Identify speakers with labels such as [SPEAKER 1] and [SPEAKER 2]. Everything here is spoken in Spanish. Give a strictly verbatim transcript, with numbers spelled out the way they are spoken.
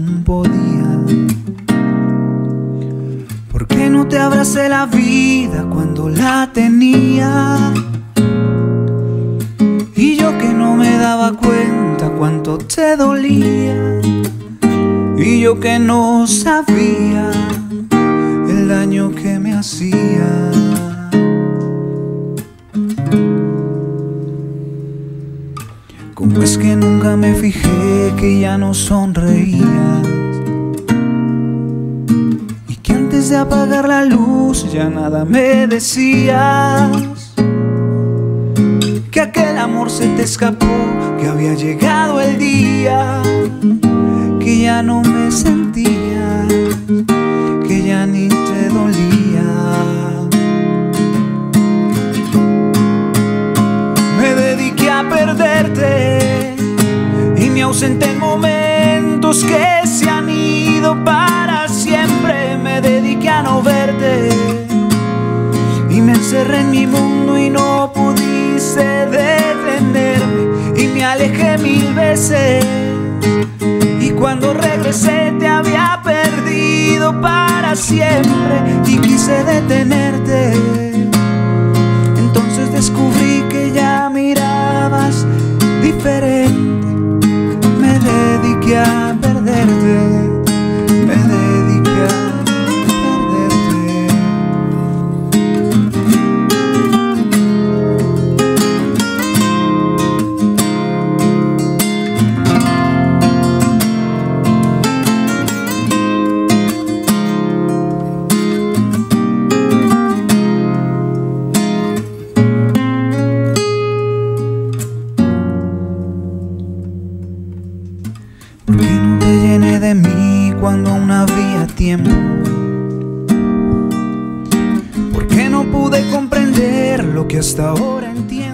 [SPEAKER 1] aún podía. ¿Por qué no te abracé la vida cuando la tenía? Y yo que no me daba cuenta cuánto te dolía, y yo que no sabía el daño que me hacía. ¿Cómo es que nunca me fijé que ya no sonreías? Y que antes de apagar la luz ya nada me decías. Que aquel amor se te escapó, que había llegado el día, que ya no me sentías, que ya ni te dolía. Me dediqué a perderte y me ausenté en momentos que se han ido para siempre. Me dediqué a no verte y me encerré en mi mundo y no pudiste detenerme, y me alejé mil veces, y cuando regresé te había perdido para siempre, y quise detenerte. Entonces descubrí que ya mirabas diferente. Me dediqué a perderte, me dediqué a ¿por qué no te llené de mí cuando aún había tiempo? ¿Por qué no pude comprender lo que hasta ahora entiendo?